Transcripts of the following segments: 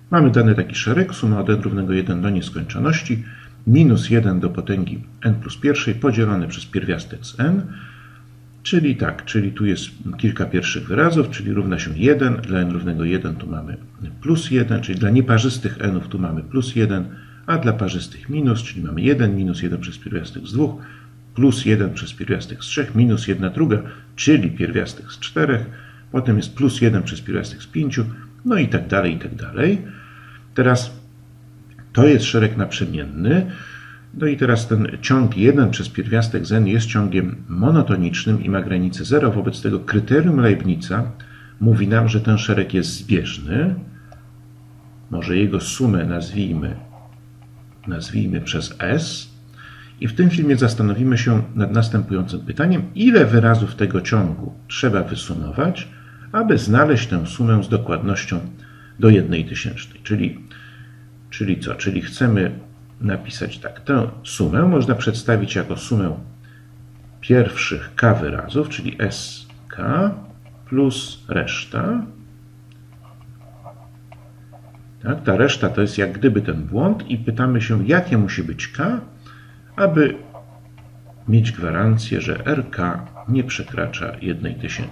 Mamy dany taki szereg, suma od n równego 1 do nieskończoności, minus 1 do potęgi n plus pierwszej podzielone przez pierwiastek z n, czyli tak, czyli tu jest kilka pierwszych wyrazów, czyli równa się 1, dla n równego 1 tu mamy plus 1, czyli dla nieparzystych nów tu mamy plus 1, a dla parzystych minus, czyli mamy 1, minus 1 przez pierwiastek z 2, plus 1 przez pierwiastek z 3, minus 1 druga, czyli pierwiastek z 4, potem jest plus 1 przez pierwiastek z 5, no i tak dalej, i tak dalej. Teraz to jest szereg naprzemienny, no i teraz ten ciąg 1 przez pierwiastek z n jest ciągiem monotonicznym i ma granicę 0, wobec tego kryterium Leibniza mówi nam, że ten szereg jest zbieżny. Może jego sumę nazwijmy przez S. I w tym filmie zastanowimy się nad następującym pytaniem, ile wyrazów tego ciągu trzeba wysumować, aby znaleźć tę sumę z dokładnością do 1/1000. Czyli co? Czyli chcemy napisać tak, tę sumę można przedstawić jako sumę pierwszych k wyrazów, czyli sk plus reszta. Tak, ta reszta to jest jak gdyby ten błąd i pytamy się, jakie musi być k, aby mieć gwarancję, że rk nie przekracza 1/1000.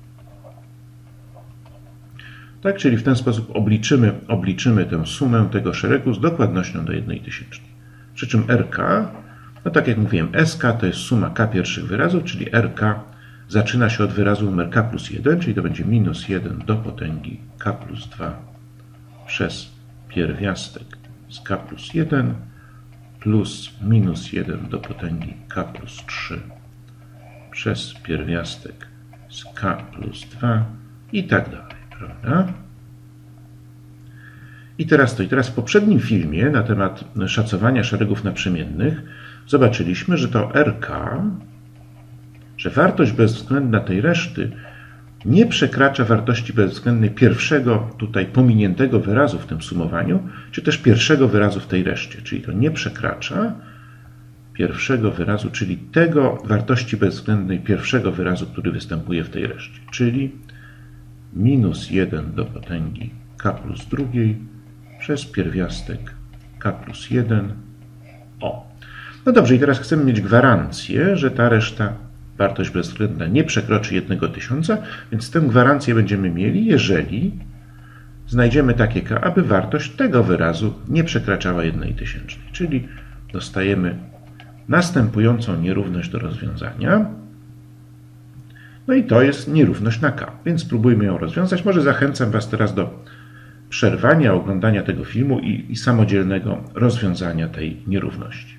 Tak, czyli w ten sposób obliczymy tę sumę tego szeregu z dokładnością do 1/1000. Przy czym rk, no tak jak mówiłem, sk to jest suma k pierwszych wyrazów, czyli rk zaczyna się od wyrazu numer k plus 1, czyli to będzie minus 1 do potęgi k plus 2 przez pierwiastek z k plus 1 plus minus 1 do potęgi k plus 3 przez pierwiastek z k plus 2 i tak dalej, prawda? I teraz w poprzednim filmie na temat szacowania szeregów naprzemiennych zobaczyliśmy, że to rk, że wartość bezwzględna tej reszty nie przekracza wartości bezwzględnej pierwszego tutaj pominiętego wyrazu w tym sumowaniu, czy też pierwszego wyrazu w tej reszcie. Czyli to nie przekracza pierwszego wyrazu, czyli tego wartości bezwzględnej pierwszego wyrazu, który występuje w tej reszcie. Czyli minus 1 do potęgi k plus drugiej przez pierwiastek k plus 1. O. No dobrze, i teraz chcemy mieć gwarancję, że ta reszta, wartość bezwzględna, nie przekroczy 1/1000, więc tę gwarancję będziemy mieli, jeżeli znajdziemy takie k, aby wartość tego wyrazu nie przekraczała 1/1000. Czyli dostajemy następującą nierówność do rozwiązania. No i to jest nierówność na k, więc spróbujmy ją rozwiązać. Może zachęcam Was teraz do przerwania, oglądania tego filmu i samodzielnego rozwiązania tej nierówności.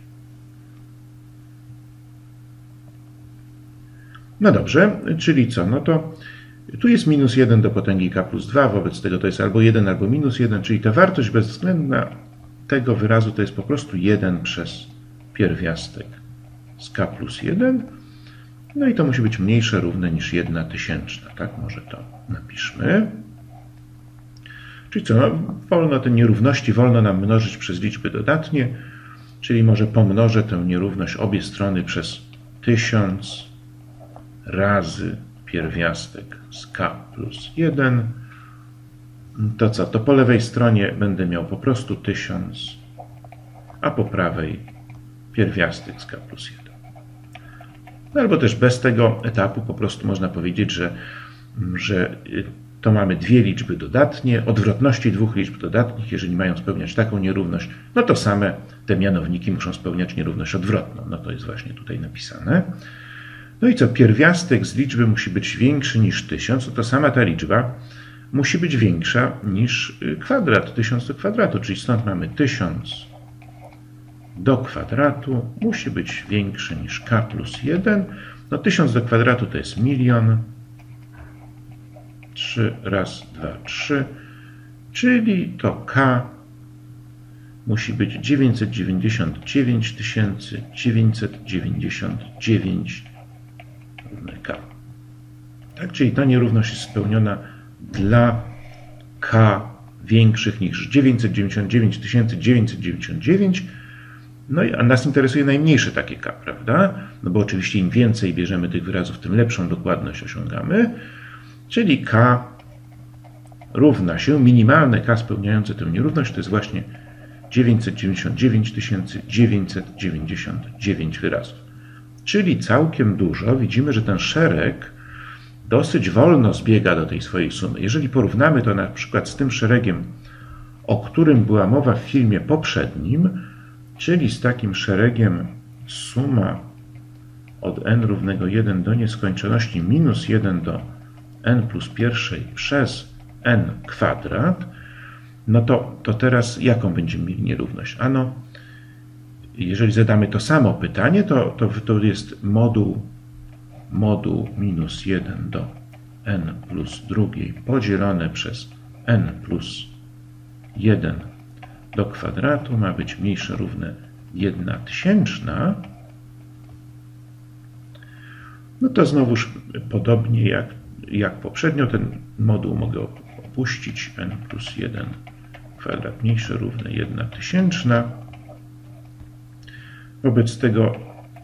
No dobrze, czyli co? No to tu jest minus 1 do potęgi k plus 2, wobec tego to jest albo 1, albo minus 1, czyli ta wartość bezwzględna tego wyrazu to jest po prostu 1 przez pierwiastek z k plus 1. No i to musi być mniejsze równe niż 1/1000. Tak, może to napiszmy. Czyli co? No, wolno te nierówności, wolno nam mnożyć przez liczby dodatnie, czyli może pomnożę tę nierówność obie strony przez 1000 razy pierwiastek z k plus 1. To co? To po lewej stronie będę miał po prostu 1000, a po prawej pierwiastek z k plus 1. No albo też bez tego etapu po prostu można powiedzieć, że to mamy dwie liczby dodatnie, odwrotności dwóch liczb dodatnich, jeżeli mają spełniać taką nierówność, no to same te mianowniki muszą spełniać nierówność odwrotną. No to jest właśnie tutaj napisane. No i co? Pierwiastek z liczby musi być większy niż 1000, no to sama ta liczba musi być większa niż kwadrat, 1000 do kwadratu, czyli stąd mamy 1000 do kwadratu musi być większy niż k plus 1. No 1000 do kwadratu to jest 1 000 000. 3 raz, 2, 3. Czyli to k musi być 999 999 równe k. Tak, czyli ta nierówność jest spełniona dla k większych niż 999 999. No i a nas interesuje najmniejsze takie k, prawda? No bo oczywiście im więcej bierzemy tych wyrazów, tym lepszą dokładność osiągamy. Czyli k równa się, minimalne k spełniające tę nierówność to jest właśnie 999 999 wyrazów. Czyli całkiem dużo. Widzimy, że ten szereg dosyć wolno zbiega do tej swojej sumy. Jeżeli porównamy to na przykład z tym szeregiem, o którym była mowa w filmie poprzednim, czyli z takim szeregiem suma od n równego 1 do nieskończoności minus 1 do n plus pierwszej przez n kwadrat, no to teraz jaką będziemy mieli nierówność? Ano, jeżeli zadamy to samo pytanie, to jest moduł minus 1 do n plus drugiej podzielone przez n plus 1 do kwadratu ma być mniejsze równe 1/1000. No to znowuż podobnie jak poprzednio, ten moduł mogę opuścić. N plus 1 kwadrat mniejsze równe 1/1000. Wobec tego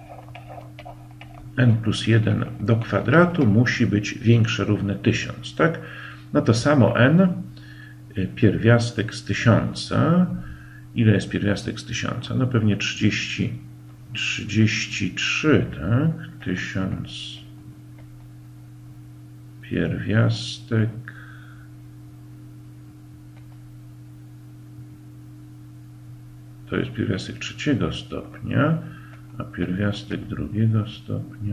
n plus 1 do kwadratu musi być większe równe 1000, tak? No to samo n, pierwiastek z 1000. Ile jest pierwiastek z 1000? No pewnie 33, tak? 1000 pierwiastek to jest pierwiastek trzeciego stopnia, a pierwiastek drugiego stopnia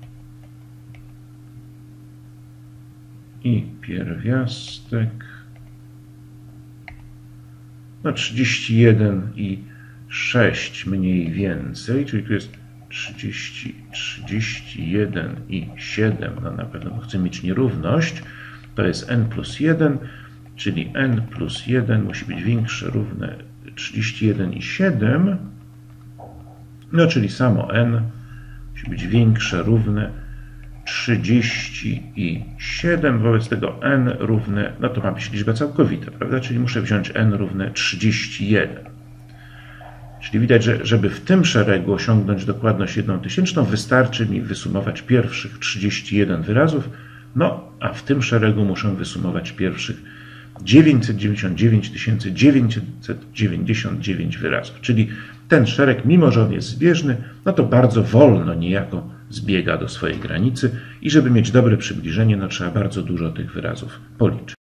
i pierwiastek 31,6 mniej więcej, czyli tu jest 31,7, no na pewno chcę mieć nierówność, to jest n plus 1, czyli n plus 1 musi być większe równe 31,7, no czyli samo n musi być większe równe 37, wobec tego n równe, no to ma być liczba całkowita, prawda, czyli muszę wziąć n równe 31. Czyli widać, że żeby w tym szeregu osiągnąć dokładność 1/1000, wystarczy mi wysumować pierwszych 31 wyrazów, no a w tym szeregu muszę wysumować pierwszych 999 999 wyrazów. Czyli ten szereg, mimo że on jest zbieżny, no to bardzo wolno niejako zbiega do swojej granicy i żeby mieć dobre przybliżenie, no trzeba bardzo dużo tych wyrazów policzyć.